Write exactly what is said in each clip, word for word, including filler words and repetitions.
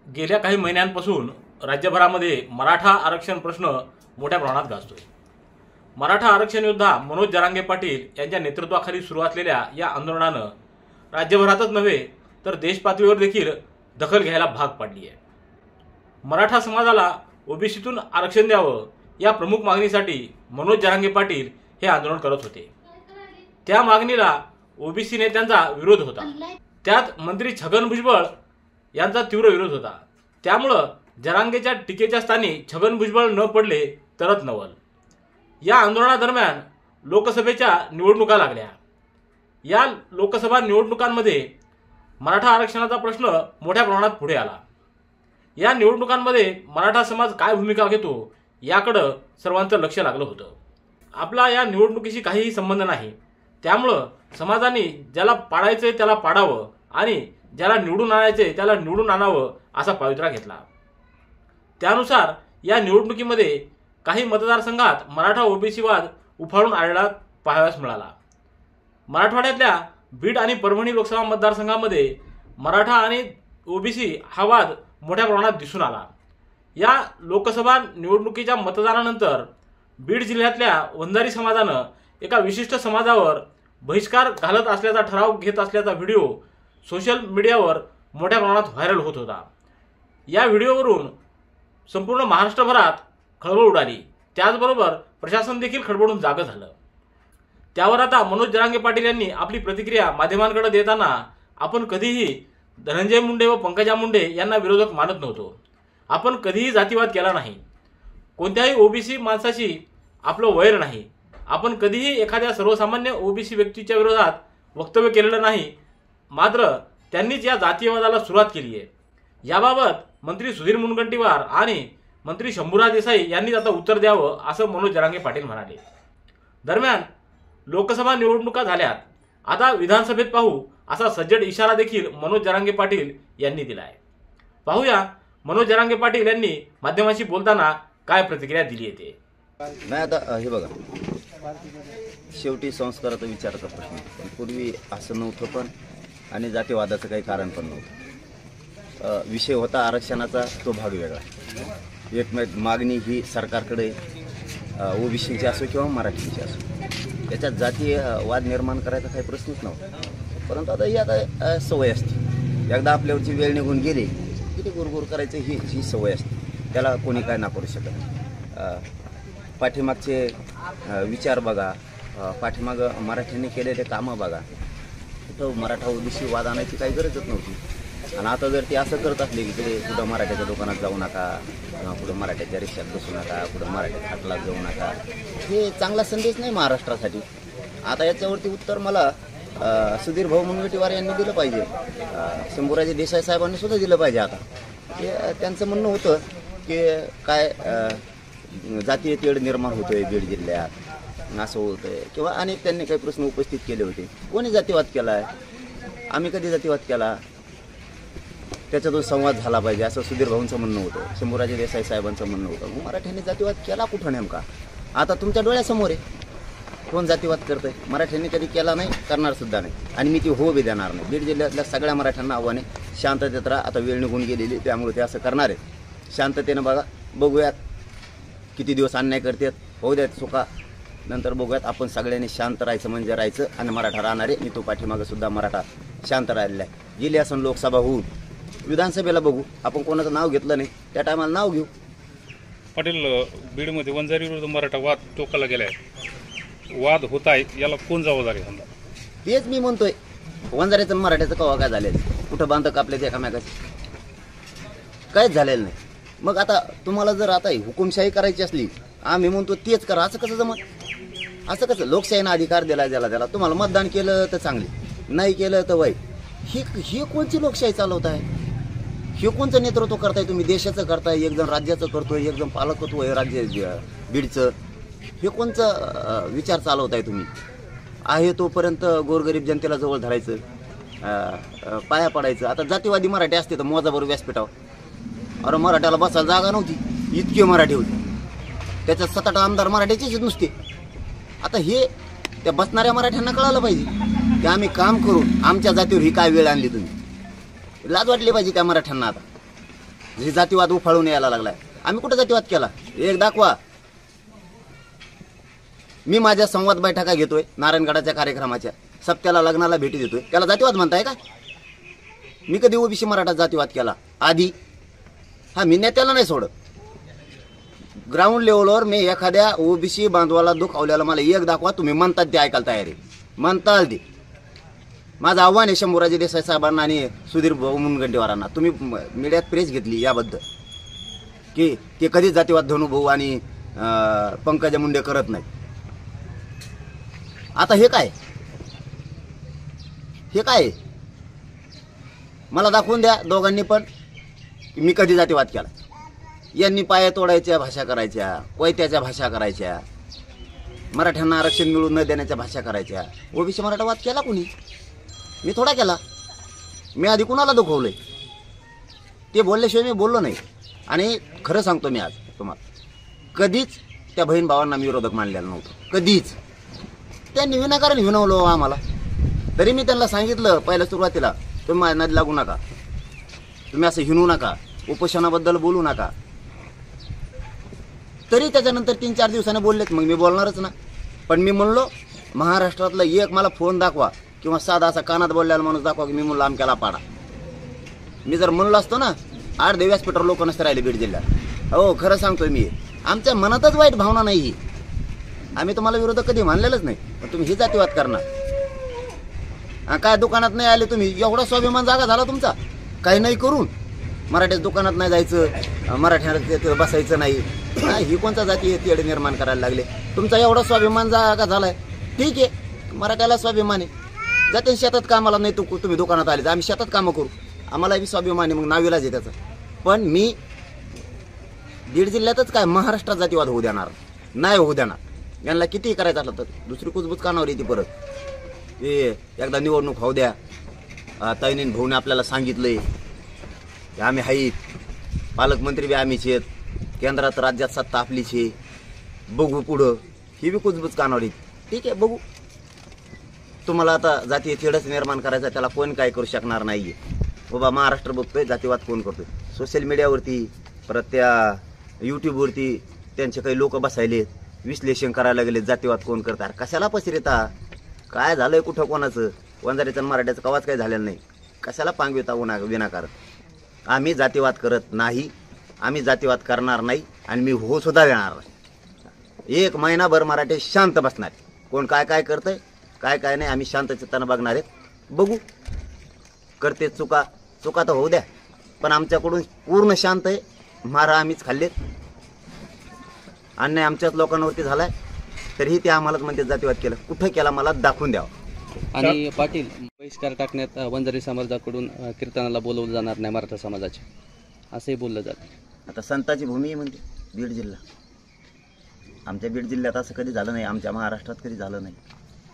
गेल्या काही महिन्यांपासून राज्यभरामध्ये मराठा आरक्षण प्रश्न मोठ्या प्रमाणात गाजतोय। मराठा आरक्षण योद्धा मनोज जरांगे पाटील यांच्या नेतृत्वाखाली सुरू असलेल्या या आंदोलनानं राज्यभरातच नव्हे तर देशपातळीवर देखील दखल घ्यायला भाग पाडली आहे। मराठा समाजाला ओबीसीतून आरक्षण द्यावं या प्रमुख मागणीसाठी मनोज जरांगे पाटील हे आंदोलन करत होते। त्या मागणीला ओबीसी नेत्यांचा विरोध होता। त्यात मंत्री छगन भुजबळ यांचा तीव्र विरोध होता। त्यामुळे जरांगेच्या टीकेच्या स्थानी छगन भुजबळ न पडले तरच नवल। या आंदोलनादरम्यान लोकसभेच्या निवडणुका लागल्या। या लोकसभा निवडणुकांमध्ये मराठा आरक्षणाचा प्रश्न मोठ्या प्रमाणात पुढे आला। या निवडणुकांमध्ये मराठा समाज काय भूमिका घेतो याकडे सर्वांचं लक्ष लागलं होतं। आपला या निवडणुकीशी काहीही संबंध नाही, त्यामुळे समाजाने ज्याला पाडायचे त्याला पाडावं आणि ज्याला निवडून आणायचे त्याला निवडून आणावं असा पवित्रा घेतला। त्यानुसार या निवडणुकीमध्ये काही मतदारसंघात मराठा ओबीसी वाद उफाळून आलेला पाहावयास मिळाला। मराठवाड्यातल्या बीड आणि परभणी लोकसभा मतदारसंघामध्ये मराठा आणि ओबीसी हा वाद मोठ्या प्रमाणात दिसून आला। या लोकसभा निवडणुकीच्या मतदानानंतर बीड जिल्ह्यातल्या वंजारी समाजानं एका विशिष्ट समाजावर बहिष्कार घालत असल्याचा ठराव घेत असल्याचा व्हिडिओ सोशल मीडियावर मोठ्या प्रमाणात व्हायरल होत होता। या व्हिडिओवरून संपूर्ण महाराष्ट्रभरात खळबळ उडाली। त्याचबरोबर प्रशासन देखील खडबडून जागं झालं। त्यावर आता मनोज जरांगे पाटील यांनी आपली प्रतिक्रिया माध्यमांकडे देताना आपण कधीही धनंजय मुंडे व पंकजा मुंडे यांना विरोधक मानत नव्हतो। आपण कधीही जातीवाद केला नाही। कोणत्याही ओबीसी माणसाशी आपलं वैर नाही। आपण कधीही एखाद्या सर्वसामान्य ओबीसी व्यक्तीच्या विरोधात वक्तव्य केलेलं नाही। मात्र त्यांनीच या जातीयवादाला सुरुवात केली आहे। याबाबत मंत्री सुधीर मुनगंटीवार आणि मंत्री शंभूराज देसाई यांनी आता उत्तर द्यावं असं मनोज जरांगे पाटील म्हणाले। दरम्यान लोकसभा निवडणुका झाल्यात, आता विधानसभेत पाहू असा सज्जड इशारा देखील मनोज जरांगे पाटील यांनी दिला आहे। पाहूया मनोज जरांगे पाटील यांनी माध्यमांशी बोलताना काय प्रतिक्रिया दिली आहे ते। नाही आता हे बघा, शेवटी संस्काराचा विचाराचा प्रश्न पण पूर्वी असं नव्हतं पण आणि जातीवादाचं काही कारण पण नव्हतं। विषय होता आरक्षणाचा, तो भाग वेगळा। एक मागणी ही सरकारकडे ओबीसीची असो किंवा मराठीची असो, त्याच्यात जातीय वाद निर्माण करायचा काही प्रश्नच नव्हता। परंतु आता ही आता सवय असते, एकदा आपल्यावरची वेळ निघून गेली की ते गुरगुर करायचं ही ही सवय असते, त्याला कोणी काय ना करू शकत। पाठीमागचे विचार बघा, पाठीमागं मराठ्यांनी केलेले कामं बघा, कुठं मराठा ओबीसी वाद आणायची काही गरजच नव्हती। आणि आता जर ते असं करत असले की ते कुठं मराठ्याच्या दुकानात जाऊ नका किंवा कुठं मराठ्याच्या रिक्षात बसू नका, कुठं मराठ्याच्या हाटलात जाऊ नका, हे चांगला संदेश नाही महाराष्ट्रासाठी। आता याच्यावरती उत्तर मला सुधीर भाऊ मुनगंटीवार यांनी दिलं पाहिजे, शंभूराजे देसाई साहेबांनी सुद्धा दिलं पाहिजे। आता ते त्यांचं म्हणणं होतं की काय जातीय तेढ निर्माण होतोय बीड जिल्ह्यात, असं होतंय किंवा अनेक त्यांनी काही प्रश्न उपस्थित केले होते। कोणी जातीवाद केला आहे? आम्ही कधी जातीवाद केला? त्याच्यातून संवाद झाला पाहिजे असं सुधीर भाऊंचं म्हणणं होतं, शंभूराजे देसाई साहेबांचं म्हणणं होतं। मराठ्यांनी जातीवाद केला कुठं नेमका? आता तुमच्या डोळ्यासमोर आहे कोण जातीवाद करतंय। मराठ्यांनी कधी केला नाही, करणार सुद्धा नाही आणि मी ती हो बी देणार नाही। बीड जिल्ह्यातल्या सगळ्या मराठ्यांना आव्हाने शांततेत राहा। आता वेळ निघून गेलेली, त्यामुळे ते असं करणार आहे। शांततेनं बघा, बघूयात किती दिवस अन्याय करतात, होऊ द्यात चुका, नंतर बघूयात। आपण सगळ्यांनी शांत राहायचं म्हणजे राहायचं आणि मराठा राहणारे, मी तो पाठीमागं सुद्धा मराठा शांत राहिलेला आहे। गेली असं लोकसभा होऊन विधानसभेला बघू, आपण कोणाचं नाव घेतलं नाही त्या टायमाला नाव घेऊ। पाटील, बीडमध्ये वंजारी विरुद्ध मराठा वाद टोकाला गेलाय, वाद होत आहे, याला कोण जबाबदार आहे? समजा तेच मी म्हणतोय, वंजाऱ्याचं मराठ्याचं कवा काय झालेलं, कुठं बांध कापले एकामेकाचे, काहीच झालेलं नाही। मग आता तुम्हाला जर आता हुकुमशाही करायची असली, आम्ही म्हणतो तेच करा, असं कसं जमत? असं कसं? लोकशाहीनं अधिकार दिला ज्याला त्याला, तुम्हाला मतदान केलं तर चांगली, नाही केलं तर वाईट। ही ही कोणची लोकशाही चालवत आहे? हे कोणचं नेतृत्व करताय तुम्ही? देशाचं करताय, एक जण राज्याचं करतोय, एक जण पालकत्व आहे राज्य बीडचं, हे कोणचं विचार चालवताय तुम्ही? आहे तोपर्यंत गोरगरीब जनतेला जवळ धरायचं, पाया पडायचं। आता जातीवादी मराठी असते तर मोजाबरोबर व्यासपीठावर, अरे मराठ्याला बसायला जागा नव्हती, इतके मराठी होते, त्याच्यात सात आठ आमदार मराठ्याचेच नुसते। आता हे त्या बसणाऱ्या मराठ्यांना कळालं पाहिजे की आम्ही काम करू, आमच्या जातीवर ही काय वेळ आणली तुम्ही, लाज वाटली पाहिजे त्या मराठ्यांना। आता हे जातीवाद उफाळून यायला लागलाय. आम्ही कुठं जातीवाद केला एक दाखवा. मी माझ्या संवाद बैठका घेतोय नारायणगडाच्या कार्यक्रमाच्या, सप्त्याला लग्नाला भेटी देतोय, त्याला जातीवाद म्हणताय का? मी कधी ओबीसी मराठा जातीवाद केला आधी? हा, मी नेत्याला नाही सोडत. ग्राउंड लेवलवर मी एखाद्या ओबीसी बांधवाला दुखावल्याला मला एक दाखवा, तुम्ही म्हणतात ते ऐकायला तयार आहे, म्हणताल ते. माझं आव्हान आहे शंभूराजे देसाई साहेबांना आणि सुधीर भाऊ मुनगंटीवारांना, तुम्ही मीडियात प्रेस घेतली याबद्दल की ते कधीच जातीवाद धनुभाऊ आणि पंकजा मुंडे करत नाही. आता हे काय हे काय मला दाखवून द्या दोघांनी पण. मी कधी जातीवाद केला? यांनी पाया तोडायच्या भाषा करायच्या, कोयत्याच्या भाषा करायच्या, मराठ्यांना आरक्षण मिळून न देण्याच्या भाषा करायच्या. ओबीसी मराठा वाद केला कुणी? मी थोडा केला. मी आधी कुणाला दुखवलंय? ते बोलल्याशिवाय मी बोललो नाही. आणि खरं सांगतो मी आज तुम्हाला, कधीच त्या बहीण भावांना मी विरोधक मानलेला नव्हतं, कधीच. त्यांनी विनाकारण हिणवलं आम्हाला. तरी मी त्यांना सांगितलं पहिल्या सुरुवातीला, तुम्ही माझ्या नादी लागू नका, तुम्ही असं हिणू नका, उपोषणाबद्दल बोलू नका. तरी त्याच्यानंतर तीन चार दिवसाने बोललेत, मग मी बोलणारच ना. पण मी म्हणलो महाराष्ट्रातला एक मला फोन दाखवा किंवा साधा असा कानात बोललेला माणूस दाखवा की मी म्हणलो आमक्याला पाडा. मी जर म्हणलो असतो ना, आठ दे व्यासपीठावर लोक नसते राहिले बीड जिल्ह्यात. हो, खरं सांगतोय मी, आमच्या मनातच वाईट भावना नाही. आम्ही तुम्हाला विरोधक कधी मानलेलंच नाही, पण तुम्ही ही जातीवाद करणार. काय दुकानात नाही आले तुम्ही, एवढा स्वाभिमान जागा झाला तुमचा, काही नाही करून मराठ्याच्या दुकानात नाही जायचं, मराठ्यात बसायचं नाही. ही कोणता जाती तेढ निर्माण करायला लागले? तुमचा एवढा स्वाभिमान जागा झालाय, ठीक आहे, मराठ्याला स्वाभिमान आहे. जाते शेतात कामाला नाही, तू तुम्ही दुकानात आले, आम्ही शेतात कामं करू, आम्हाला बी स्वाभिमान आहे, मग नावीलाच आहे त्याचं. पण मी बीड जिल्ह्यातच काय महाराष्ट्रात जातीवाद होऊ देणार नाही, होऊ देणार. यांना कितीही करायचं असलं तर दुसरी कुजबूज कानावर येते परत. ते एकदा निवडणूक होऊ द्या. ताईने भाऊने आपल्याला सांगितलंय की आम्ही आहेत, पालकमंत्री बी आम्हीच आहेत, केंद्रात राज्यात सत्ता आपलीच आहे, बघू पुढं. ही बी कुजबूज कानावर येते, ठीक आहे, बघू. तुम्हाला आता जातीय तेढच निर्माण करायचा, त्याला कोण काय करू शकणार नाहीये. बाबा महाराष्ट्र बघतोय जातीवाद कोण करतोय. सोशल मीडियावरती परत त्या यूट्यूबवरती त्यांचे काही लोक बसायले विश्लेषण करायला गेले, जातीवाद कोण करतात. कशाला पसरिता? काय झालंय कुठं कोणाचं? वंजारीचं मराठ्याचं कवाच काही झालेलं नाही. कशाला पांगविता उन्हा विनाकारण? आम्ही जातीवाद करत नाही, आम्ही जातीवाद करणार नाही, आणि मी हो सुद्धा देणार नाही. एक महिनाभर मराठी शांत बसणार, कोण काय काय करतंय काय काय नाही आम्ही शांत चित्तानं बघणार आहेत. बघू, करते चुका चुका तर होऊ द्या, पण आमच्याकडून पूर्ण शांत आहे. मारा आम्हीच खाल्लेत, अन्याय आमच्याच लोकांवरती झालाय, तरीही ते आम्हालाच म्हणते जातीवाद केलं. कुठं केला मला दाखवून द्यावं. आणि पाटील, बहिष्कार टाकण्यात वंजारी समाजाकडून कीर्तनाला बोलवलं जाणार नाही मराठा समाजाचे, असंही बोललं जातं. आता संताची भूमी म्हणते बीड जिल्हा. आमच्या बीड जिल्ह्यात असं कधी झालं नाही, आमच्या महाराष्ट्रात कधी झालं नाही.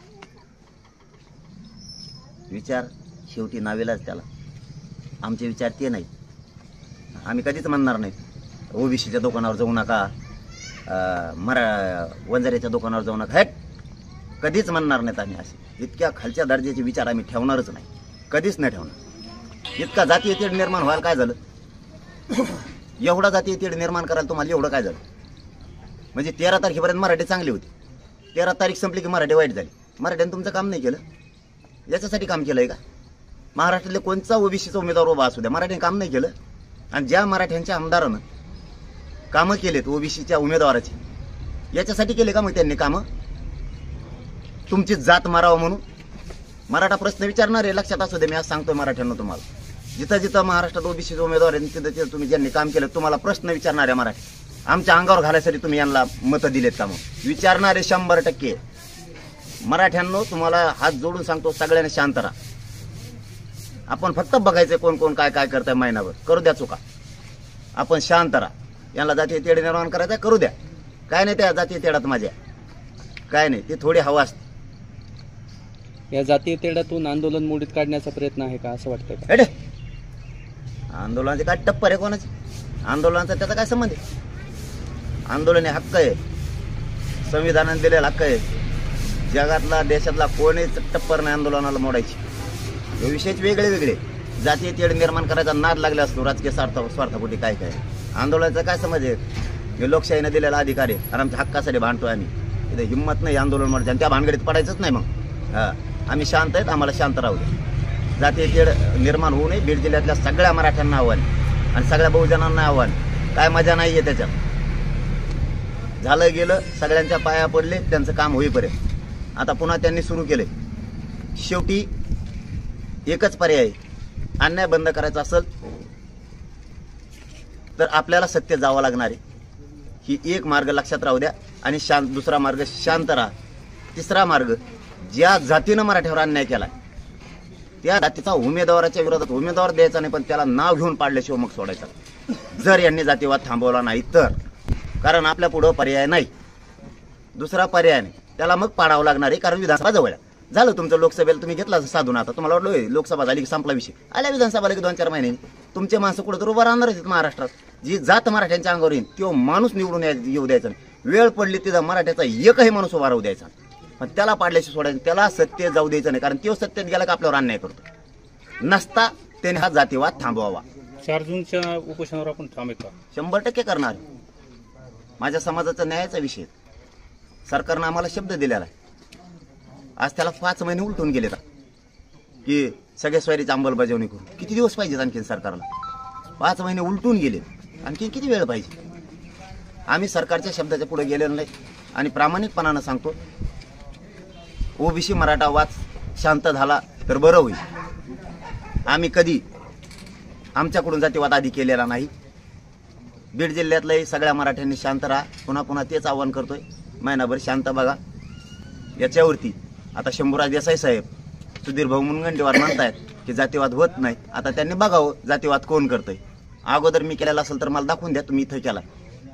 विचार शेवटी नावेलाच त्याला. आमचे विचार ते नाही, आम्ही कधीच म्हणणार नाहीत ओबीसीच्या दुकानावर जाऊ नका, मरा वंजाऱ्याच्या दुकानावर जाऊ नका, हट, कधीच म्हणणार नाहीत आम्ही. असे इतक्या खालच्या दर्जाचे विचार आम्ही ठेवणारच नाही, कधीच नाही ठेवणार. इतका जातीय तेढ निर्माण व्हायला काय झालं? एवढा जातीय तेढ निर्माण करायला तुम्हाला एवढं काय झालं? म्हणजे तेरा तारखेपर्यंत मराठी चांगली होती, तेरा तारीख संपली की मराठी वाईट झाली. मराठ्यानं तुमचं काम नाही केलं, याच्यासाठी काम केलंय का? महाराष्ट्रातले कोणता ओबीसीचा उमेदवार उभा असू द्या, मराठीने काम नाही केलं. आणि ज्या मराठ्यांच्या आमदारानं कामं केलेत ओबीसीच्या उमेदवाराची, याच्यासाठी केले का मग त्यांनी कामं? तुमची जात मारावं म्हणून? मराठा प्रश्न विचारणार आहे, लक्षात असू दे. मी आज सांगतोय मराठ्यांना तुम्हाला, जिथं जिथं महाराष्ट्रात ओबीसीचे उमेदवार आहे तिथं तिथं तुम्ही ज्यांनी काम केलं तुम्हाला प्रश्न विचारणार आहे मराठी. आमच्या अंगावर घालायसाठी तुम्ही यांना मतं दिलेत का? मग विचारणारे शंभर टक्के. मराठ्यांनो, तुम्हाला हात जोडून सांगतो, सगळ्यांनी शांत राहा. आपण फक्त बघायचं कोण कोण काय काय करताय महिनाभर, करू द्या चुका, आपण शांत राहा. यांना जातीय तेढ निर्माण करायचं करू द्या, काय नाही त्या जातीय तेढात माझ्या काय नाही, ते थोडी हवा असते. या जातीय तेढातून आंदोलन मोडीत काढण्याचा प्रयत्न आहे का, असं वाटतंय का? अरे आंदोलनाचे काय टप्पर आहे कोणाचे? आंदोलनाचा त्याचा काय संबंध आहे? आंदोलन हे हक्क आहे, संविधानाने दिलेला हक्क आहे. जगातला देशातला कोणीच टप्पर नाही आंदोलनाला मोडायची. हे विषयच वेगळे वेगळे. जातीय तेढ निर्माण करायचा नाद लागला असतो राजकीय स्वार्थ स्वार्थापोटी. काय काय आंदोलनाचा काय समज आहे? हे लोकशाहीने दिलेला अधिकार आहे आणि आमच्या हक्कासाठी भांडतोय आम्ही. इथे हिंमत नाही आंदोलन मारायचं आणि त्या भानगडीत पडायचंच नाही. मग हां आम्ही शांत आहेत, आम्हाला शांत राहू दे. जातीय तेढ निर्माण होऊ नये. बीड जिल्ह्यातल्या सगळ्या मराठ्यांना आव्हान आणि सगळ्या बहुजनांना आव्हान. काय मजा नाही आहे त्याच्यात. झालं गेलं, सगळ्यांच्या पाया पडले, त्यांचं काम होईपर्यंत. आता पुन्हा त्यांनी सुरू केले. शेवटी एकच पर्याय आहे, अन्याय बंद करायचा असेल तर आपल्याला सत्य जावं लागणार आहे. ही एक मार्ग लक्षात राहू द्या. आणि शांत दुसरा मार्ग शांत राहा. तिसरा मार्ग, ज्या जातीनं मराठ्यावर अन्याय केला त्या जातीचा उमेदवाराच्या विरोधात उमेदवार द्यायचा नाही, पण त्याला नाव घेऊन पाडल्याशिवाय मग सोडायचा, जर यांनी जातीवाद थांबवला नाही तर. कारण आपल्या पुढं पर्याय नाही, दुसरा पर्याय नाही. त्याला मग पाडावं लागणार आहे, कारण विधानसभा जवळ आहे. झालं तुमचं लोकसभेला तुम्ही घेतला साधून. आता तुम्हाला वाटलं लोकसभा झाली की संपला विषय. आल्या विधानसभा की दोन चार महिन्यांनी तुमचे माणसं कुठं तर उभं राहणार आहेत महाराष्ट्रात. जी जात मराठ्यांच्या अंगावर येईल तो माणूस निवडून येऊ द्यायचा नाही. वेळ पडली तिथं मराठ्याचा एकही माणूस उभा राहू द्यायचा, पण त्याला पाडल्याशी सोडायचं. त्याला सत्य जाऊ द्यायचं नाही, कारण तो सत्तेत गेला का आपल्यावर अन्याय करतो. नसता त्याने हा जातीवाद थांबवावा. चार जूनच्या उपोषणावर आपण ठाम आहे का? शंभर टक्के करणार. माझ्या समाजाचा न्यायाचा विषय. सरकारनं आम्हाला शब्द दिलेला आहे. आज त्याला पाच महिने उलटून गेले की सगळ्या स्वारीची अंमलबजावणी करू. किती दिवस पाहिजेत आणखीन सरकारला? पाच महिने उलटून गेले, आणखी किती वेळ पाहिजे? आम्ही सरकारच्या शब्दाच्या पुढे गेलेलो नाही आणि प्रामाणिकपणानं सांगतो, ओबीसी मराठा वाद शांत झाला तर बरं होईल. आम्ही कधी आमच्याकडून जातीवाद आधी केलेला नाही. बीड जिल्ह्यातल्याही सगळ्या मराठ्यांनी शांत राहा. पुन्हा पुन्हा तेच आवाहन करतोय, महिनाभर शांत बघा. याच्यावरती आता शंभूराज देसाई साहेब, सुधीर भाऊ मुनगंटीवार म्हणतायत की जातीवाद होत नाही. आता त्यांनी बघावं जातीवाद कोण करतोय. अगोदर मी केलेला असेल तर मला दाखवून द्या, तुम्ही इथं केला.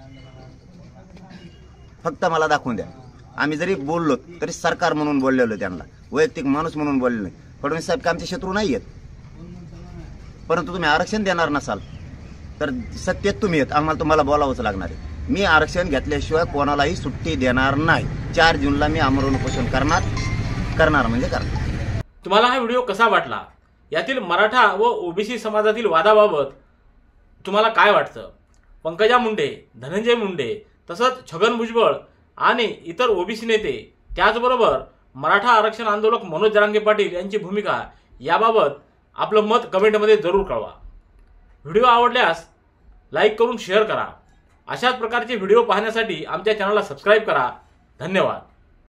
फक्त मला दाखवून द्या. आम्ही जरी बोललो तरी सरकार म्हणून बोललेलो, त्यांना वैयक्तिक माणूस म्हणून बोललेलो नाही. फडणवीस साहेब का आमचे शत्रू नाही आहेत, परंतु तुम्ही आरक्षण देणार नसाल तर सत्तेत तुम्ही येत, आम्हाला तुम्हाला बोलावंच लागणार आहे. मी आरक्षण घेतल्याशिवाय कोणालाही सुट्टी देणार नाही. चार जूनला मी आमरण उपोषण करणार करणार म्हणजे करणार. तुम्हाला हा व्हिडिओ कसा वाटला? यातील मराठा व ओबीसी समाजातील वादाबाबत तुम्हाला काय वाटतं? पंकजा मुंडे, धनंजय मुंडे, तसंच छगन भुजबळ आणि इतर ओबीसी नेते, त्याचबरोबर मराठा आरक्षण आंदोलक मनोज जरांगे पाटील यांची भूमिका याबाबत आपलं मत कमेंटमध्ये जरूर कळवा. व्हिडिओ आवडल्यास लाईक करून शेअर करा. अशाच प्रकारचे व्हिडिओ पाहण्यासाठी आमच्या चॅनलला सबस्क्राईब करा. धन्यवाद.